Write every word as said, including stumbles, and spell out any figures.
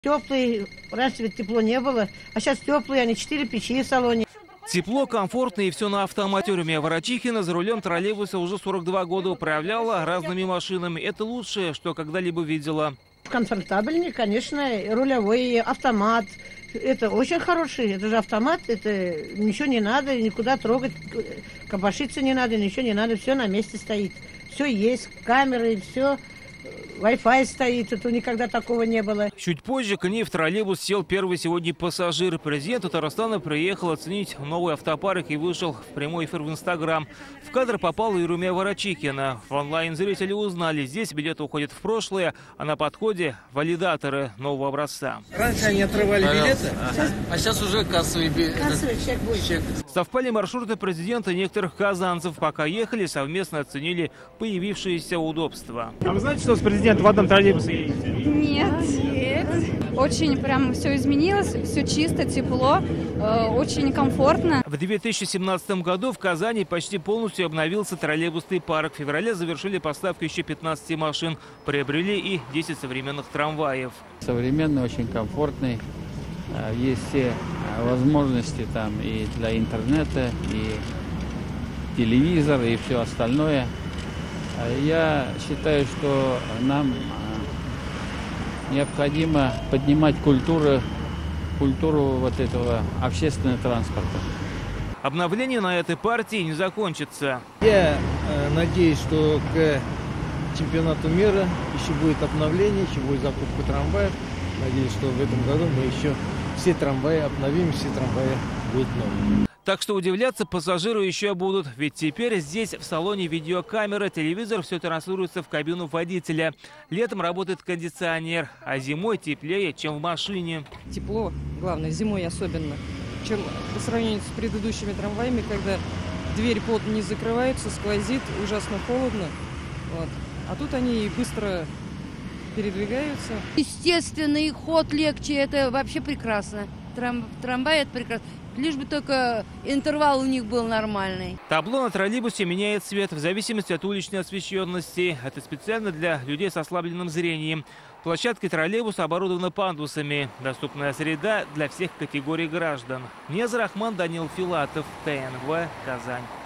Теплый, раньше ведь тепло не было, а сейчас теплые, они четыре печи в салоне. Тепло, комфортно и все на автомате. Румия Ворочихина за рулем троллейбуса уже сорок два года управляла разными машинами. Это лучшее, что когда-либо видела. Комфортабельнее, конечно, рулевой автомат. Это очень хороший, это же автомат, это ничего не надо, никуда трогать, копошиться не надо, ничего не надо, все на месте стоит. Все есть, камеры, все. Wi-Fi стоит, это никогда такого не было. Чуть позже к ней в троллейбус сел первый сегодня пассажир. Президент Татарстана приехал оценить новый автопарк и вышел в прямой эфир в Инстаграм. В кадр попала и Румия Ворочихина. В онлайн зрители узнали, здесь билеты уходят в прошлое, а на подходе валидаторы нового образца. Раньше они отрывали билеты, сейчас... а сейчас уже кассовый билет. Кассовый чек будет. Чек. Совпали маршруты президента и некоторых казанцев. Пока ехали, совместно оценили появившиеся удобства. А вы знаете, что с президентом в одном троллейбусе едете? Нет. Нет. Очень прям все изменилось, все чисто, тепло, э, очень комфортно. В две тысячи семнадцатом году в Казани почти полностью обновился троллейбусный парк. В феврале завершили поставку еще пятнадцати машин. Приобрели и десять современных трамваев. Современный, очень комфортный. Есть все возможности там и для интернета, и телевизор, и все остальное. Я считаю, что нам необходимо поднимать культуру, культуру вот этого общественного транспорта. Обновление на этой партии не закончится. Я э, надеюсь, что к чемпионату мира еще будет обновление, еще будет закупка трамваев. Надеюсь, что в этом году мы еще все трамваи обновим, все трамваи будут новые. Так что удивляться пассажиру еще будут. Ведь теперь здесь в салоне видеокамера, телевизор, все транслируется в кабину водителя. Летом работает кондиционер, а зимой теплее, чем в машине. Тепло, главное, зимой особенно. Чем по сравнению с предыдущими трамваями, когда двери плотно не закрываются, сквозит, ужасно холодно. Вот. А тут они быстро передвигаются. Естественный ход легче, это вообще прекрасно. Трам, трамвай это прекрасно. Лишь бы только интервал у них был нормальный. Табло на троллейбусе меняет цвет в зависимости от уличной освещенности. Это специально для людей с ослабленным зрением. Площадки троллейбуса оборудованы пандусами. Доступная среда для всех категорий граждан. Неза Рахман, Данил Филатов, ТНВ, Казань.